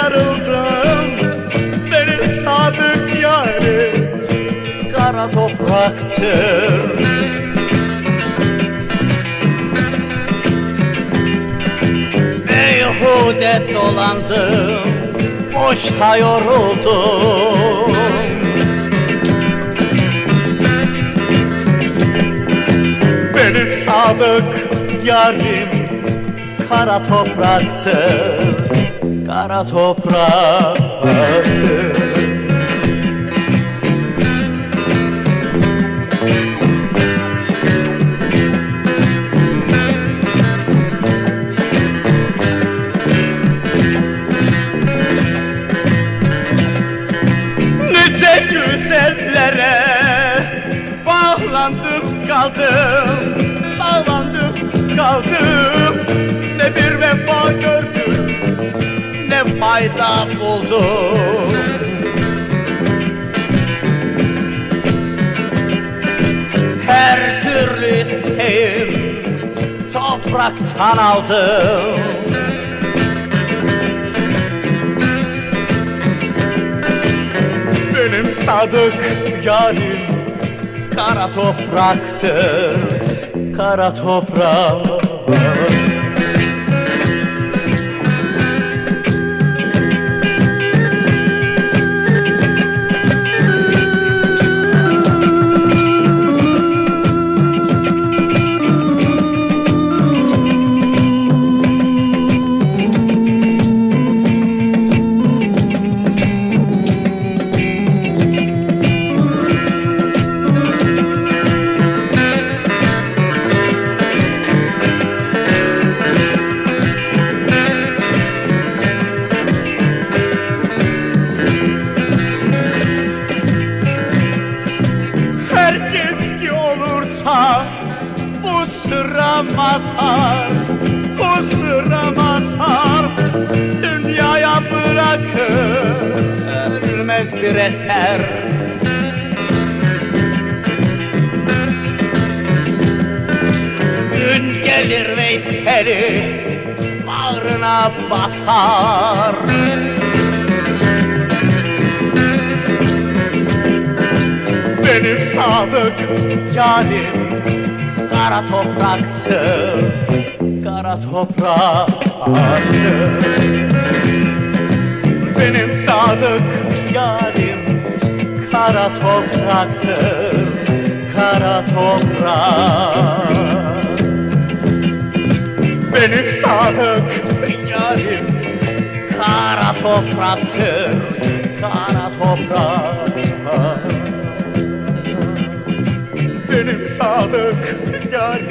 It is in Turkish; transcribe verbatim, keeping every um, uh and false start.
sarıldım. Benim sadık yarim kara topraktır. Beyhude dolandım, boşa yoruldum. Benim sadık yarim kara topraktır, kara topraktır. Nice güzellere bağlandım kaldım, bağlandım kaldım. Ne bir vefa gördüm, ne fayda buldum. Her türlü isteğim topraktan aldım. Benim sadık yarim kara topraktır, kara toprak. Bu sıra mazhar, bu sıra mazhar, dünyaya bırakır ölmez bir eser. Gün gelir Veysel'i bağrına basar. Benim sadık yarim kara topraktır, kara topraktır. Benim sadık yarim kara topraktır, kara toprak. Benim sadık yarim kara topraktır, kara toprak. Benim sadık yarim